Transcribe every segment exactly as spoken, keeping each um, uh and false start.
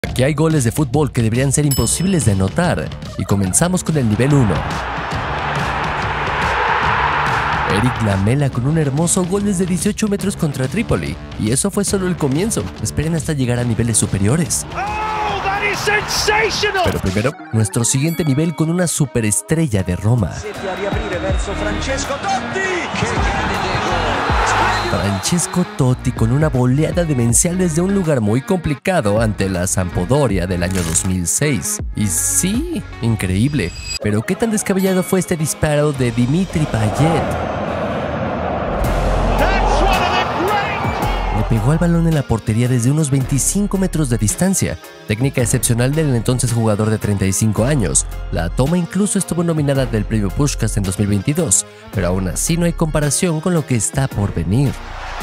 Aquí hay goles de fútbol que deberían ser imposibles de anotar, y comenzamos con el nivel uno. Eric Lamela con un hermoso gol desde dieciocho metros contra Trípoli, y eso fue solo el comienzo. Esperen hasta llegar a niveles superiores. Pero primero, nuestro siguiente nivel con una superestrella de Roma. Francesco Totti con una voleada demencial desde un lugar muy complicado ante la Sampdoria del año dos mil seis. Y sí, increíble. Pero ¿qué tan descabellado fue este disparo de Dimitri Payet? Le pegó al balón en la portería desde unos veinticinco metros de distancia. Técnica excepcional del entonces jugador de treinta y cinco años. La toma incluso estuvo nominada del premio Puskás en dos mil veintidós, pero aún así no hay comparación con lo que está por venir.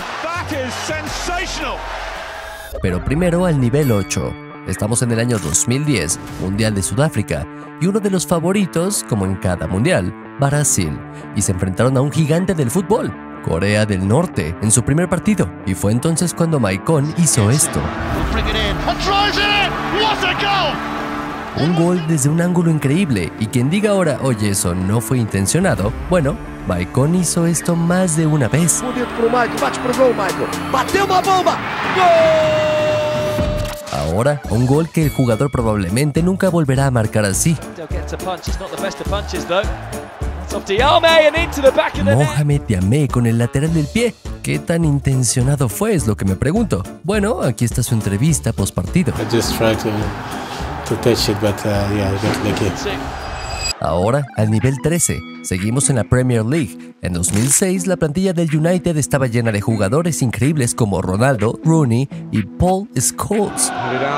Pero primero al nivel ocho. Estamos en el año dos mil diez, Mundial de Sudáfrica, y uno de los favoritos, como en cada mundial, Brasil, y se enfrentaron a un gigante del fútbol, Corea del Norte, en su primer partido, y fue entonces cuando Maicon hizo esto. Un gol desde un ángulo increíble, y quien diga ahora, oye, eso no fue intencionado, bueno, Maicon hizo esto más de una vez. Ahora, un gol que el jugador probablemente nunca volverá a marcar así. Mohamed Diamé con el lateral del pie. ¿Qué tan intencionado fue? Es lo que me pregunto. Bueno, aquí está su entrevista post partido. Ahora, al nivel trece, seguimos en la Premier League. En dos mil seis, la plantilla del United estaba llena de jugadores increíbles como Ronaldo, Rooney y Paul Scholes.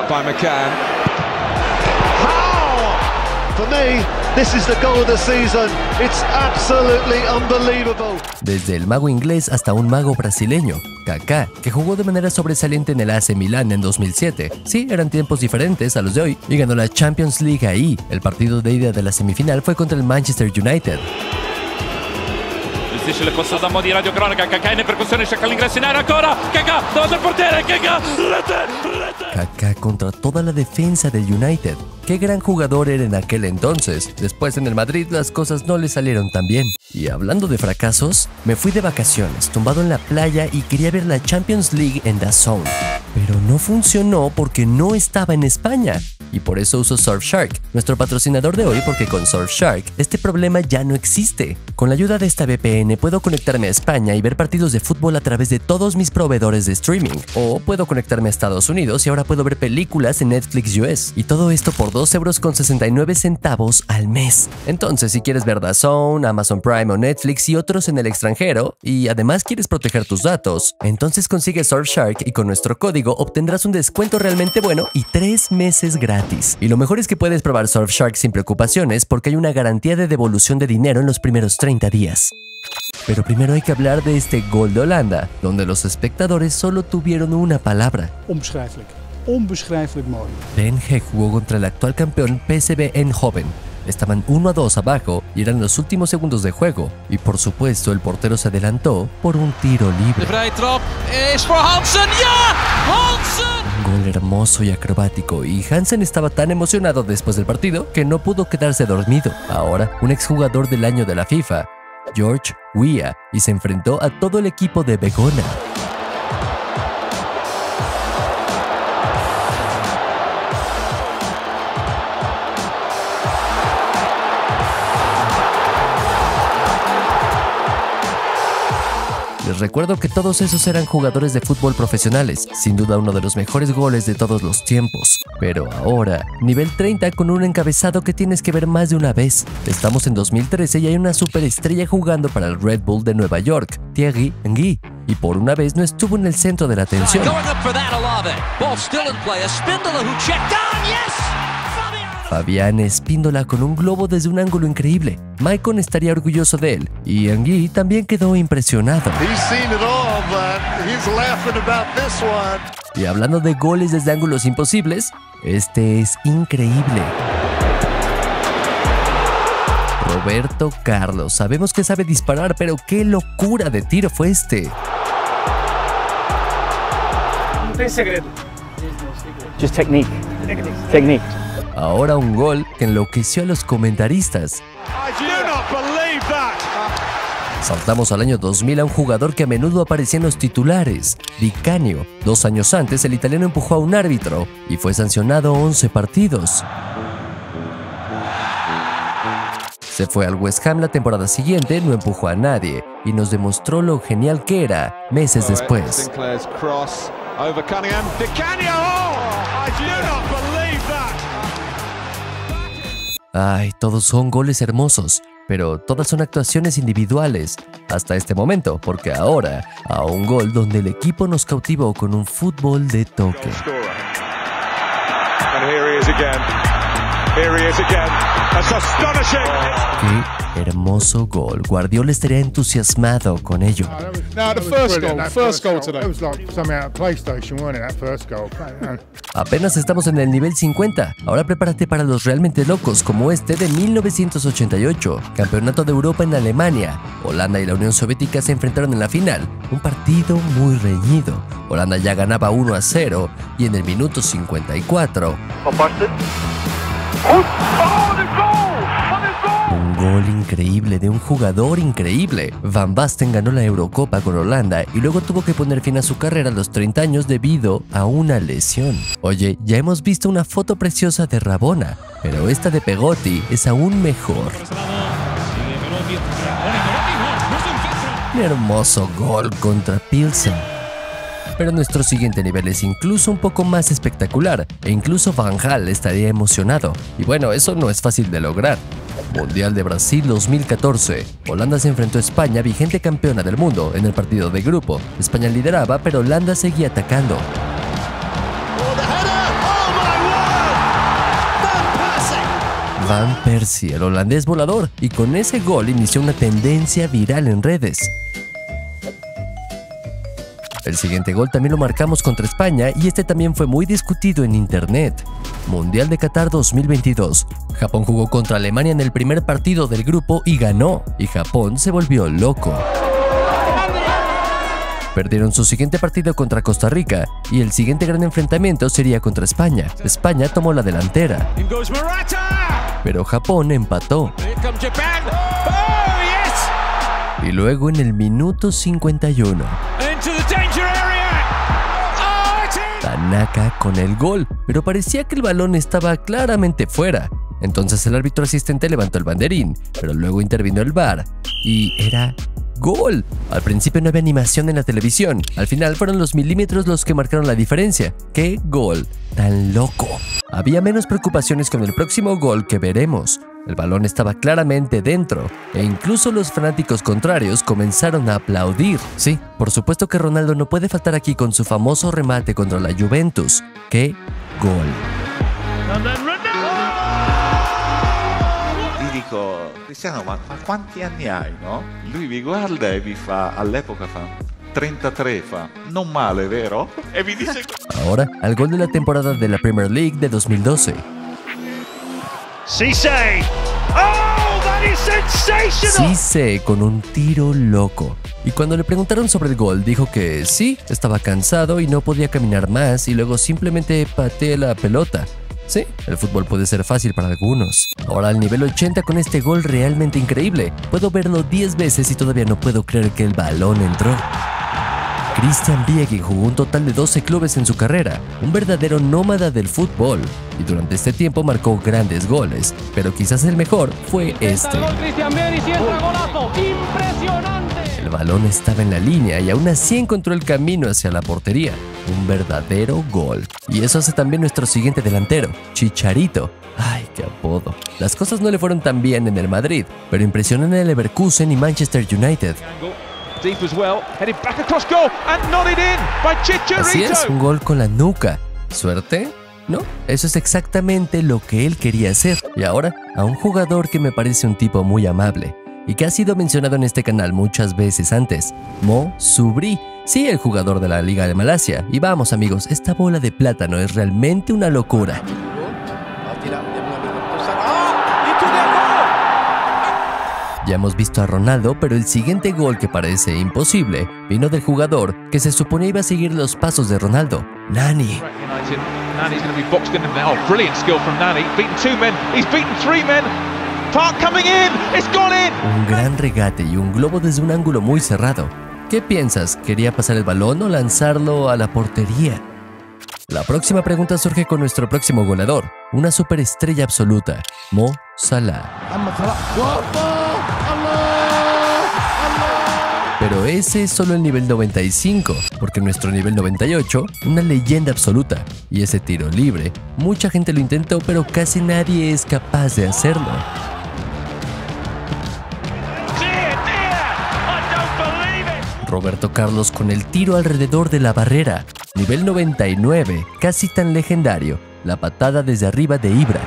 Desde el mago inglés hasta un mago brasileño, Kaká, que jugó de manera sobresaliente en el A C Milan en dos mil siete. Sí, eran tiempos diferentes a los de hoy, y ganó la Champions League ahí. El partido de ida de la semifinal fue contra el Manchester United. Difficile passo da Modi, Radio Cronaca, Kaká in percussione, cerca l'ingresso in area ancora, Kaká, davanti al portiere, Kaká, rete, rete. Kaká contra toda la defensa del United. Qué gran jugador era en aquel entonces. Después en el Madrid las cosas no le salieron tan bien. Y hablando de fracasos, me fui de vacaciones, tumbado en la playa y quería ver la Champions League en D A Z N. Pero no funcionó porque no estaba en España. Y por eso uso Surfshark, nuestro patrocinador de hoy, porque con Surfshark este problema ya no existe. Con la ayuda de esta V P N puedo conectarme a España y ver partidos de fútbol a través de todos mis proveedores de streaming. O puedo conectarme a Estados Unidos y ahora puedo ver películas en Netflix U S. Y todo esto por dos euros con sesenta y nueve centavos al mes. Entonces, si quieres ver D A Z N, Amazon Prime o Netflix y otros en el extranjero, y además quieres proteger tus datos, entonces consigue Surfshark y con nuestro código obtendrás un descuento realmente bueno y tres meses gratis. Y lo mejor es que puedes probar Surfshark sin preocupaciones porque hay una garantía de devolución de dinero en los primeros treinta días. Pero primero hay que hablar de este gol de Holanda, donde los espectadores solo tuvieron una palabra. Onbeschrijfelijk. Onbeschrijfelijk mooi. Den Haag jugó contra el actual campeón P S V Eindhoven. Estaban uno a dos abajo y eran los últimos segundos de juego. Y por supuesto el portero se adelantó por un tiro libre. De vrije trap is voor Hansen. ¡Ya! ¡Hansen! Un gol hermoso y acrobático, y Hansen estaba tan emocionado después del partido que no pudo quedarse dormido. Ahora, un exjugador del año de la FIFA, George Weah, y se enfrentó a todo el equipo de Begona. Les recuerdo que todos esos eran jugadores de fútbol profesionales, sin duda uno de los mejores goles de todos los tiempos. Pero ahora, nivel treinta con un encabezado que tienes que ver más de una vez. Estamos en dos mil trece y hay una superestrella jugando para el Red Bull de Nueva York, Thierry Henry, y por una vez no estuvo en el centro de la atención. Fabián Espíndola con un globo desde un ángulo increíble. Maicon estaría orgulloso de él, y Angui también quedó impresionado. Y hablando de goles desde ángulos imposibles, este es increíble. Roberto Carlos, sabemos que sabe disparar, pero qué locura de tiro fue este. No tem segredo. Just technique. Technique. Ahora un gol que enloqueció a los comentaristas. Saltamos al año dos mil a un jugador que a menudo aparecía en los titulares, Di Canio. Dos años antes, el italiano empujó a un árbitro y fue sancionado once partidos. Se fue al West Ham la temporada siguiente, no empujó a nadie y nos demostró lo genial que era meses después. Ay, todos son goles hermosos, pero todas son actuaciones individuales, hasta este momento, porque ahora, a un gol donde el equipo nos cautivó con un fútbol de toque. Qué hermoso gol. Guardiola estaría entusiasmado con ello. Apenas estamos en el nivel cincuenta. Ahora prepárate para los realmente locos como este de mil novecientos ochenta y ocho. Campeonato de Europa en Alemania. Holanda y la Unión Soviética se enfrentaron en la final. Un partido muy reñido. Holanda ya ganaba uno a cero y en el minuto cincuenta y cuatro... Un gol increíble de un jugador increíble. Van Basten ganó la Eurocopa con Holanda y luego tuvo que poner fin a su carrera a los treinta años debido a una lesión. Oye, ya hemos visto una foto preciosa de Rabona, pero esta de Pegotti es aún mejor. Un hermoso gol contra Pilsen. Pero nuestro siguiente nivel es incluso un poco más espectacular e incluso Van Gaal estaría emocionado. Y bueno, eso no es fácil de lograr. Mundial de Brasil dos mil catorce. Holanda se enfrentó a España, vigente campeona del mundo, en el partido de grupo. España lideraba, pero Holanda seguía atacando. Van Persie, el holandés volador, y con ese gol inició una tendencia viral en redes. El siguiente gol también lo marcamos contra España y este también fue muy discutido en internet. Mundial de Qatar dos mil veintidós. Japón jugó contra Alemania en el primer partido del grupo y ganó, y Japón se volvió loco. Perdieron su siguiente partido contra Costa Rica y el siguiente gran enfrentamiento sería contra España. España tomó la delantera, pero Japón empató. Y luego en el minuto cincuenta y uno, Tanaka con el gol, pero parecía que el balón estaba claramente fuera. Entonces el árbitro asistente levantó el banderín, pero luego intervino el V A R y era ¡gol! Al principio no había animación en la televisión, al final fueron los milímetros los que marcaron la diferencia. ¡Qué gol tan loco! Había menos preocupaciones con el próximo gol que veremos. El balón estaba claramente dentro, e incluso los fanáticos contrarios comenzaron a aplaudir. Sí, por supuesto que Ronaldo no puede faltar aquí con su famoso remate contra la Juventus. ¡Qué gol! Gli dico, Cristiano, ma, ma quanti anni hai, no? Lui mi guarda e mi fa, all'epoca fa, trentatré, fa, non male, vero? E mi dice... Ahora, al gol de la temporada de la Premier League de dos mil doce. Cisse. Oh, that is sensational. Cisse con un tiro loco. Y cuando le preguntaron sobre el gol, dijo que sí, estaba cansado y no podía caminar más y luego simplemente pateé la pelota. Sí, el fútbol puede ser fácil para algunos. Ahora al nivel ochenta con este gol realmente increíble. Puedo verlo diez veces y todavía no puedo creer que el balón entró. Christian Vieri jugó un total de doce clubes en su carrera, un verdadero nómada del fútbol, y durante este tiempo marcó grandes goles, pero quizás el mejor fue este. El balón estaba en la línea y aún así encontró el camino hacia la portería, un verdadero gol. Y eso hace también nuestro siguiente delantero, Chicharito. ¡Ay, qué apodo! Las cosas no le fueron tan bien en el Madrid, pero impresionó en el Leverkusen y Manchester United. Deep as well, headed back across goal and nodded in by Chicharito. Así es, un gol con la nuca. ¿Suerte? No, eso es exactamente lo que él quería hacer. Y ahora, a un jugador que me parece un tipo muy amable y que ha sido mencionado en este canal muchas veces antes, Mo Subri. Sí, el jugador de la Liga de Malasia. Y vamos amigos, esta bola de plátano es realmente una locura. Ya hemos visto a Ronaldo, pero el siguiente gol que parece imposible vino del jugador que se suponía iba a seguir los pasos de Ronaldo, Nani. Nani's going to be boxed in there. Oh, brilliant skill from Nani. Beaten two men. He's beaten three men. Park coming in. It's gone in. Un gran regate y un globo desde un ángulo muy cerrado. ¿Qué piensas? ¿Quería pasar el balón o lanzarlo a la portería? La próxima pregunta surge con nuestro próximo goleador, una superestrella absoluta, Mo Salah. Pero ese es solo el nivel noventa y cinco, porque nuestro nivel noventa y ocho, una leyenda absoluta. Y ese tiro libre, mucha gente lo intentó, pero casi nadie es capaz de hacerlo. Roberto Carlos con el tiro alrededor de la barrera. Nivel noventa y nueve, casi tan legendario, la patada desde arriba de Ibra.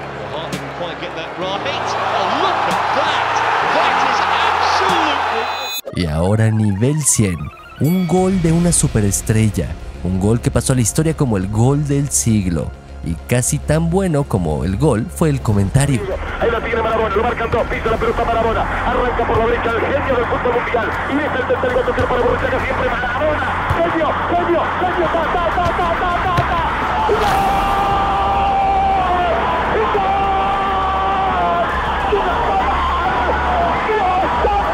Y ahora nivel cien, un gol de una superestrella, un gol que pasó a la historia como el gol del siglo. Y casi tan bueno como el gol fue el comentario. Ahí la tiene Marabona, lo marcan dos, pisa la pelota Marabona, arranca por la derecha el genio del fútbol mundial, y es el tercer gol tocar para Borruchaga, siempre Marabona, genio, genio, genio, ta, ta, ta, ta, ta, ta, ta.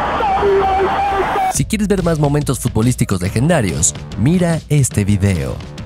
Si quieres ver más momentos futbolísticos legendarios, mira este video.